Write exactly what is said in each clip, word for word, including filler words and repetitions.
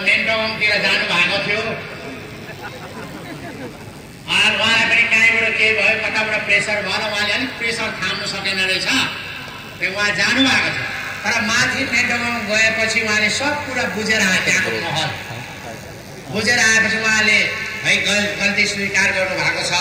मेन्टोङतिर जानु भएको थियो। उहाँलाई पनि कहीँबाट के भयो, कताबाट प्रेसर भयो, उहाँले अलिक प्रेसर थाम्नु सकेन रहेछ, त्यो उहाँ जानु भएको थियो। तर माथि मेन्टोङ गएपछि उहाँले सब कुरा बुझेर आए, त्यहाँको महल बुझेर आएपछि उहाँले है गल गल्ती स्वीकार गर्नु भएको छ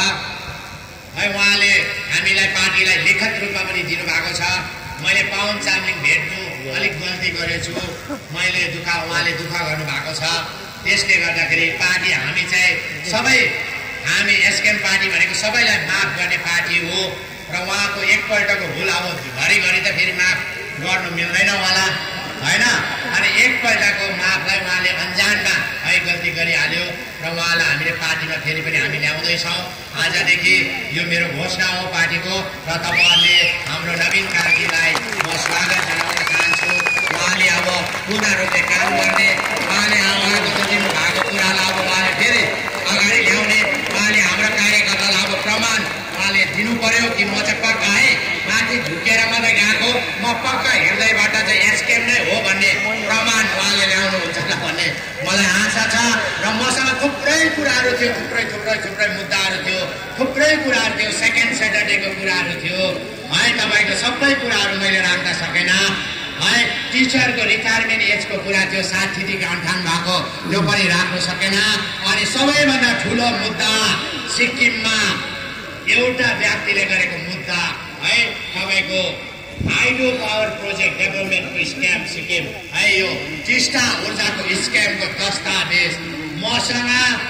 है। उहाँले हामीलाई पार्टीलाई लिखित रूपमा पनि दिनुभएको छ, मैले पवन चामलिङ भेट्नु अलिक गल्ती गरेछु, मैले दुःख उहाँले दुःख गर्नुभएको छ। त्यसले गर्दाखेरि पार्टी हामी चाहिँ सबै हामी एसकेएम पार्टी भनेको सबैलाई माफ गर्ने पार्टी हो र उहाँको एकपल्टको भुल अब घरिघरि त फेरि माफ गर्नु मिल्दैन होला हैन। अनि एकपल्टको माफलाई उहाँले अन्जानमा है गल्ती गरिहाल्यो र उहाँलाई हामीले पार्टीमा फेरि पनि हामी ल्याउँदैछौँ। आजदेखि यो मेरो घोषणा हो पार्टीको र तपाईँहरूले हाम्रो नवीन कार्कीलाई म स्वागत जनाउन चाहन्छु। उहाँले अब पूर्ण रूपले काम गर्ने, उहाँले उहाँको दिनु भएको कुरालाई अब उहाँले फेरि अगाडि ल्याउने, उहाँले हाम्रो कार्यकर्तालाई अब प्रमाण उहाँले दिनु पर्यो कि म चाहिँ पक्का है माथि झुकेर मात्रै गएको, म पक्का हृदयबाट चाहिँ एसकेएम नै हो भन्ने प्रमाण उहाँले ल्याउनुहुन्छ भन्ने मलाई आशा छ। र मसँग थुप्रै कुराहरू थियो, थुप्रै थुप्रै थुप्रै मुद्दाहरू थियो, थुप्रै कुराहरू थियो, सेकेन्ड स्याटरडेको कुराहरू थियो है। तपाईँको सबै कुराहरू मैले राख्न सकेन है। टिचरको रिटायरमेन्ट एजको कुरा थियो, साठी अन्ठाउन्न भएको, त्यो पनि राख्नु सकेन। अनि सबैभन्दा ठुलो मुद्दा सिक्किममा एउटा व्यक्तिले गरेको मुद्दा है, तपाईँको हाइड्रो पावर प्रोजेक्ट डेभलपमेन्टको स्क्याम सिक्किम है, यो टिस्टा ऊर्जाको स्क्यामको दस्तावेज मसँग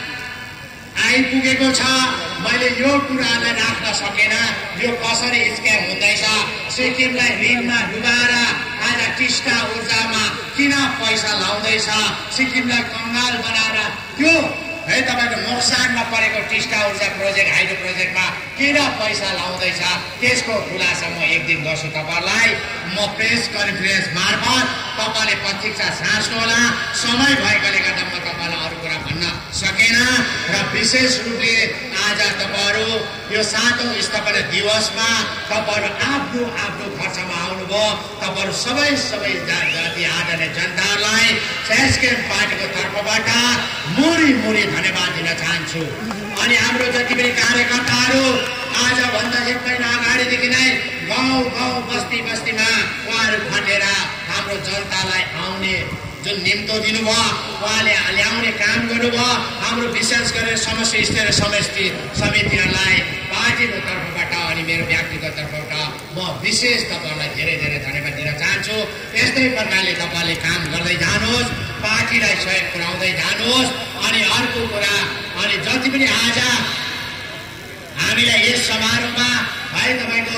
आइपुगेको छ। मैले यो कुरालाई राख्न सकेन, यो कसरी स्क्याम हुँदैछ, सिक्किमलाई ऋणमा डुबाएर आज टिस्टा ऊर्जामा किन पैसा लाउँदैछ, सिक्किमलाई कङ्गाल बनाएर त्यो है तपाईँको नोक्सानमा परेको टिस्टा ऊर्जा प्रोजेक्ट हाइड्रो प्रोजेक्टमा किन पैसा लाउँदैछ, त्यसको खुलासा म एक दिन गर्छु तपाईँहरूलाई। म प्रेस कन्फरेन्स मार्फत तपाईँले प्रतीक्षा साँच्नु होला। समय भएकोले गर्दा म तपाईँलाई अरू कुरा भन्न सकेन र विशेष रूपले आज तपाईँहरू यो सातौं स्थापना दिवसमा तपाईँहरू आफ्नो आफ्नो खर्चमा आउनुभयो। तपाईँहरू सबै सबै जाति आदरणीय जनताहरूलाई एसकेएम पार्टीको तर्फबाट मुरी मुरी धन्यवाद दिन चाहन्छु। अनि हाम्रो जति पनि कार्यकर्ताहरू आजभन्दा एक महिना अगाडिदेखि नै गाउँ गाउँ बस्ती बस्तीमा उहाँहरू खटेर हाम्रो जनतालाई आउने जुन निम्तो दिनुभयो, उहाँले ल्याउने काम गर्नुभयो। हाम्रो विशेष गरेर समष्टि स्तरीय समष्टि समितिहरूलाई पार्टीको तर्फबाट अनि मेरो व्यक्तिगत तर्फबाट म विशेष तपाईँहरूलाई धेरै धेरै धन्यवाद दिन चाहन्छु। यस्तै प्रकारले तपाईँले काम गर्दै जानुहोस्, पार्टीलाई सहयोग पुर्याउँदै जानुहोस्। अनि अर्को कुरा, अनि जति पनि आज हामीलाई यस समारोहमा है तपाईँको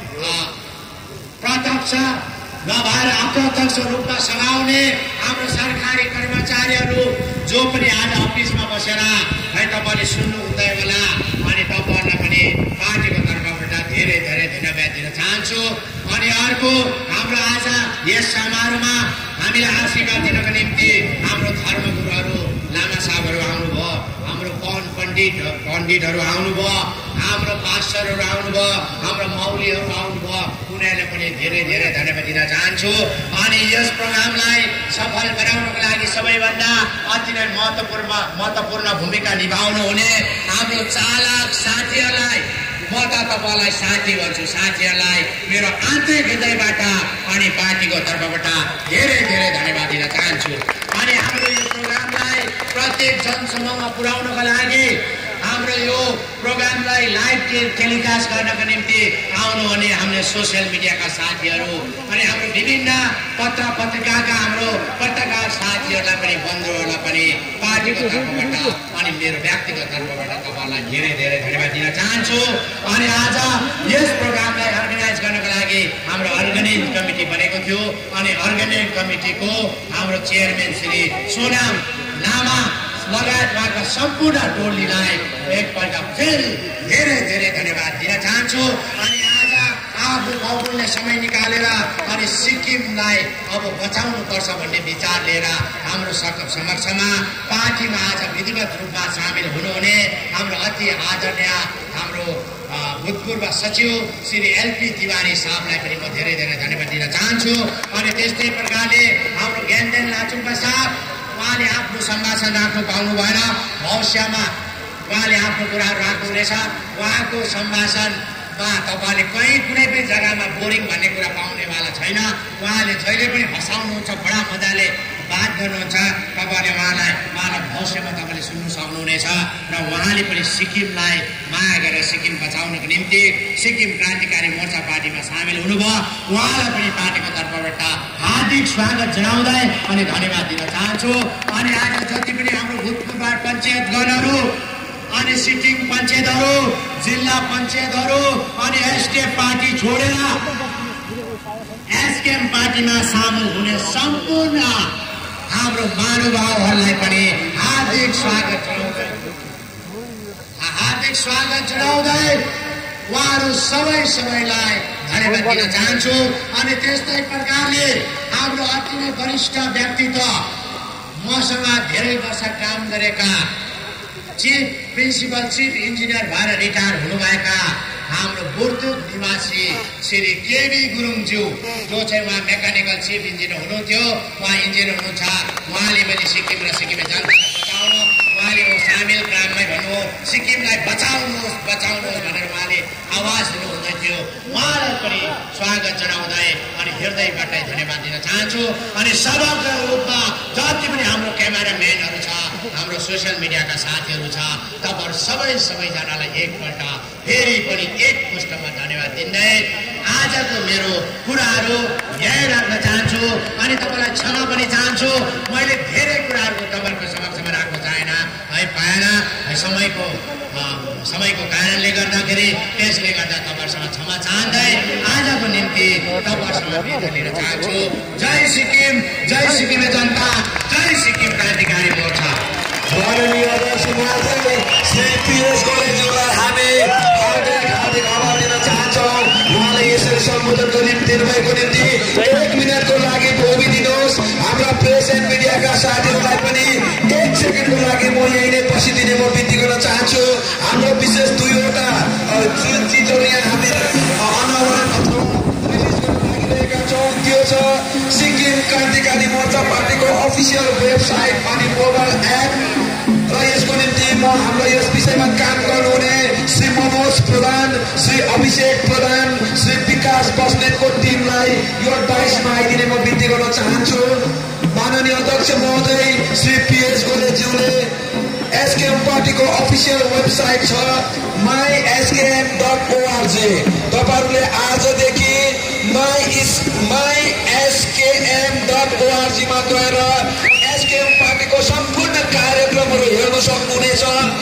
प्रत्यक्ष नभएर अप्रत्यक्ष रूपमा सघाउने हाम्रो सरकारी कर्मचारीहरू जो पनि आज अफिसमा बसेर है तपाईँले सुन्नु हुँदै होला, अनि तपाईँहरूलाई पनि पार्टीको तर्फबाट धेरै धेरै धन्यवाद दिन चाहन्छु। अनि अर्को हाम्रो आज यस समारोहमा हामीलाई आशीर्वाद दिनको निम्ति हाम्रो धर्मगुरुहरू लामा साहबहरू आउनुभयो, हाम्रो पवन पण्डित पण्डितहरू आउनुभयो, हाम्रो पास्टरहरू आउनुभयो, हाम्रो मौलीहरू आउनुभयो, उनीहरूलाई पनि धेरै धेरै धन्यवाद दिन चाहन्छु। अनि यस प्रोग्रामलाई सफल बनाउनको लागि सबैभन्दा अति नै महत्त्वपूर्ण महत्त्वपूर्ण भूमिका निभाउनु हुने हाम्रो चालक साथीहरूलाई म त तपाईँलाई साथी भन्छु, साथीहरूलाई मेरो आन्तरिक हृदयबाट अनि पार्टीको तर्फबाट धेरै धेरै धन्यवाद दिन चाहन्छु। अनि हाम्रो यो प्रोग्रामलाई प्रत्येक जनसमूहमा पुर्याउनको लागि हाम्रो यो प्रोग्रामलाई लाइभ टेलिकास्ट गर्नको निम्ति आउनुहुने हाम्रो सोसियल मिडियाका साथीहरू अनि हाम्रो विभिन्न पत्र पत्रिकाका हाम्रो पत्रकार साथीहरूलाई पनि बन्धुहरूलाई पनि पार्टीको तर्फबाट अनि मेरो व्यक्तिगत तर्फबाट तपाईँलाई धेरै धेरै धन्यवाद दिन चाहन्छु। अनि आज यस प्रोग्रामलाई अर्गनाइज गर्नको लागि हाम्रो अर्गनाइज कमिटी बनेको थियो, अनि अर्गनाइज कमिटीको हाम्रो चेयरम्यान श्री सोनाम लामा लगायत उहाँका सम्पूर्ण टोलीलाई एकपल्ट फेरि धेरै धेरै धन्यवाद दिन चाहन्छु। अनि आज आफ्नो बहुमूल्य समय निकालेर अनि सिक्किमलाई अब बचाउनु पर्छ भन्ने विचार लिएर हाम्रो समक्षमा पार्टीमा आज विधिवत रूपमा सामेल हुनुहुने हाम्रो अति आदरणीय हाम्रो भूतपूर्व सचिव श्री एलपी तिवारी साहबलाई पनि म धेरै धेरै धन्यवाद दिन चाहन्छु। अनि त्यस्तै प्रकारले हाम्रो ज्ञानदेन लाचुङपा साहब, उहाँले आफ्नो सम्भाषण राख्नु पाउनु भएन। भविष्यमा उहाँले आफ्नो कुराहरू राख्नुहुनेछ। उहाँको सम्भाषणमा तपाईँले कहीँ कुनै पनि जग्गामा बोरिङ भन्ने कुरा पाउनेवाला छैन। उहाँले जहिले पनि हँसाउनुहुन्छ, बडा मजाले बात गर्नुहुन्छ। तपाईँले उहाँलाई उहाँलाई भविष्यमा तपाईँले सुन्नु सक्नुहुनेछ। र उहाँले पनि सिक्किमलाई माया गरेर सिक्किम बचाउनको निम्ति सिक्किम क्रान्तिकारी मोर्चा पार्टीमा सामेल हुनुभयो। उहाँलाई पनि पार्टीको तर्फबाट हार्दिक स्वागत जनाउँदै अनि धन्यवाद दिन चाहन्छु। अनि आज जति पनि हाम्रो भूतपूर्व पञ्चायतगणहरू अनि सिटिङ पञ्चायतहरू, जिल्ला पञ्चायतहरू अनि एसडिएफ पार्टी छोडेर एसकेएम पार्टीमा सामेल हुने सम्पूर्ण हाम्रो महानुभावहरूलाई पनि हार्दिक स्वागत जनाउँदै हार्दिक स्वागत जनाउँदै उहाँहरू सबै सबैलाई धन्यवाद दिन चाहन्छु। अनि त्यस्तै प्रकारले हाम्रो अति नै वरिष्ठ व्यक्तित्व, मसँग धेरै वर्ष काम गरेका, चिफ प्रिन्सिपल चिफ इन्जिनियर भएर रिटायर हुनुभएका हाम्रो बुर्तुक निवासी श्री केबी गुरुङज्यू, जो चाहिँ उहाँ मेकानिकल चिफ इन्जिनियर हुनुहुन्थ्यो, उहाँ इन्जिनियर हुनुहुन्छ। उहाँले पनि सिक्किम र सिक्किमे जनतालाई बचाउनु, उहाँले सामेल ग्राममै भन्नु सिक्किमलाई बचाउनुहोस् बचाउनुहोस् भनेर उहाँले आवाज दिनुहुँदै थियो। उहाँलाई पनि स्वागत जनाउँदै अनि हृदयबाटै धन्यवाद दिन चाहन्छु। अनि समग्र रूपमा जति पनि हाम्रो क्यामेराम्यानहरू छ, हाम्रो सोसियल मिडियाका साथीहरू छ, तपाईँहरू सबै सबैजनालाई एकपल्ट फेरि पनि एक पुष्टमा धन्यवाद दिँदै आजको मेरो कुराहरू यहीँ राख्न चाहन्छु। अनि तपाईँलाई क्षमा पनि चाहन्छु, मैले धेरै कुराहरू तपाईँहरूको समक्षमा राख्न चाहेन है, पाएन है, समयको समयको कारणले गर्दाखेरि। त्यसले गर्दा तपाईँहरूसँग क्षमा चाहँदै आजको निम्ति तपाईँहरूसँग बिदा लिन चाहन्छु। जय सिक्किम, जय सिक्किमे जनता, जय सिक्किम क्रान्तिकारी मोर्चा। माननीय अध्यक्ष महोदय श्री पीएस गोलेज्यूलाई हामी हार्दिक हार्दिक आभार दिन चाहन्छौँ। उहाँले यसरी सम्बोधनको निम्ति दिनुभएको निम्ति एक मिनटको लागि भोगिदिनुहोस्। हाम्रा प्रेस एन्ड मिडियाका साथीहरूलाई पनि एक सेकेन्डको लागि म यहीँ नै बसिदिने म बिन्ती गर्न चाहन्छु। हाम्रो विशेष दुईवटा चिजहरू यहाँ हामी अनावरण अथवा रिलिज गर्न लागिरहेका छौँ। त्यो छ सिक्किम क्रान्तिकारी मोर्चा पार्टीको अफिसियल वेबसाइट अनि मोबाइल एप। र यसको निम्ति म हाम्रो यस विषयमा काम गर्नुहुने श्री मनोज प्रधान, श्री अभिषेक प्रधान, श्री विकास बस्नेतको टिमलाई यो डाइसमा आइदिने म बिन्ती गर्न चाहन्छु। माननीय अध्यक्ष महोदय श्री पीएस गोलेज्यूले एसकेएम पार्टीको अफिसियल वेबसाइट छ माई एसकेएम डट ओआरजी। तपाईँहरूले आजदेखि my S my SKM dot ओआरजीमा गएर एसकेएम पार्टीको सम्पूर्ण कार्यक्रमहरू हेर्न सक्नुहुनेछ।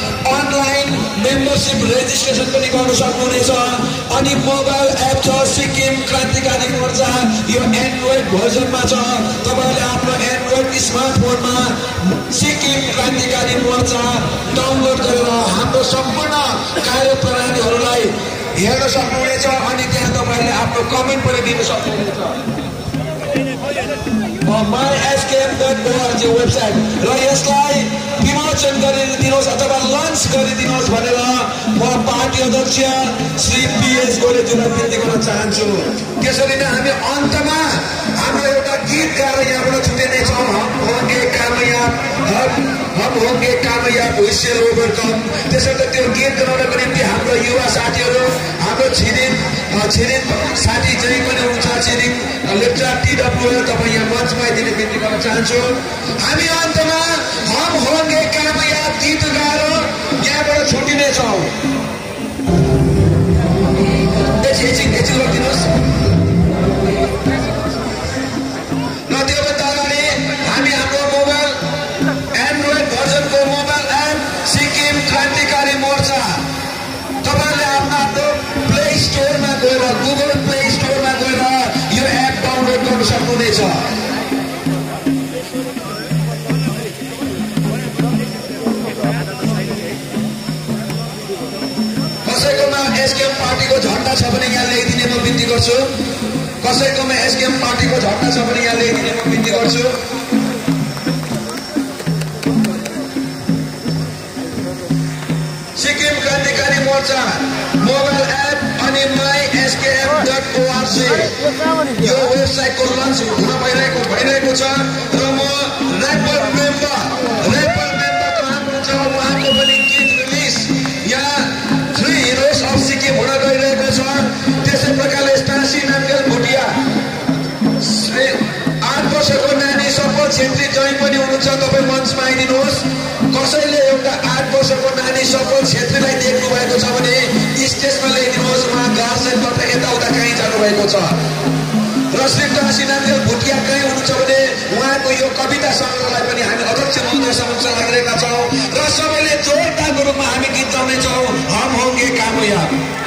अनलाइन मेम्बरसिप रेजिस्ट्रेसन पनि गर्न सक्नुहुनेछ। अनि मोबाइल एप छ सिक्किम क्रान्तिकारी मोर्चा, यो एन्ड्रोइड भर्जनमा छ। तपाईँहरूले आफ्नो एन्ड्रोइड स्मार्टफोनमा सिक्किम क्रान्तिकारी मोर्चा डाउनलोड गरेर हाम्रो सम्पूर्ण कार्यप्रणालीहरूलाई हेर्न सक्नुहुनेछ। अनि त्यहाँ तपाईँहरूले आफ्नो कमेन्ट पनि दिन सक्नुहुनेछ। My SKM dot org website र यसलाई विमोचन गरिदिनुहोस् अथवा लन्च गरिदिनुहोस् भनेर म पार्टी अध्यक्ष श्री पीएस गोलेज्यूलाई बिन्ती गर्न चाहन्छु। त्यसरी नै हामी अन्तमा हाम्रो एउटा गीत गाएर यहाँबाट छुट्टिनेछौँ। हम होंगे कामयाब, हम होंगे कामयाब, हुइसेल ओभरकम। त्यसर्थ त्यो गीत गाउनको निम्ति हाम्रो युवा साथीहरू, हाम्रो छिरिङ छिरिङ साथी जहीँ पनि हुन्छ, छिरिङ लेप्चा टिडब्ल्यू तपाईँ यहाँ मञ्चमा आइदिने बिन्ती गर्न चाहन्छु। हामी अन्तमा हम होंगे कामयाब गीत गाएर यहाँबाट छुट्टिनेछौँ। एकछिन एकछिन गरिदिनुहोस्। र त्योभन्दा अगाडि हामी हाम्रो मोबाइल एन्ड्रोइड भर्जनको मोबाइल एप सिक्किम क्रान्तिकारी मोर्चा तपाईँहरूले आफ्नो आफ्नो प्ले स्टोरमा गएर गुगल प्ले स्टोरमा गएर यो एप डाउनलोड गर्न सक्नुहुनेछ। कसैकोमा एसकेएम पार्टीको झन्डा छ भने यहाँ ल्याइदिने म बिन्ती गर्छु। कसैकोमा एसकेएम पार्टीको झन्डा छ भने यहाँ ल्याइदिने म बिन्ती गर्छु। सिक्किम क्रान्तिकारी मोर्चा मोबाइल एप अनि माई एसकेएम डट ओआरजी यो वेबसाइटको लन्च हुन भइरहेको भइरहेको छ। र म ऱ्यापर मेम्बर छेत्री जहीँ पनि हुनुहुन्छ तपाईँ मञ्चमा आइदिनुहोस्। कसैले एउटा आठ वर्षको नानी सफल छेत्रीलाई देख्नु भएको छ भने स्टेजमा ल्याइदिनुहोस्। उहाँ गार्जेनबाट यताउता कहीँ जानुभएको छ। र श्री काशीनाथ भुटिया कहीँ हुनुहुन्छ भने उहाँको यो कविता सङ्ग्रहलाई पनि हामी अध्यक्ष महोदय समक्ष लागिरहेका छौँ र सबैले जोरदारको रूपमा हामी गीत गाउनेछौँ हम होंगे कामयाब।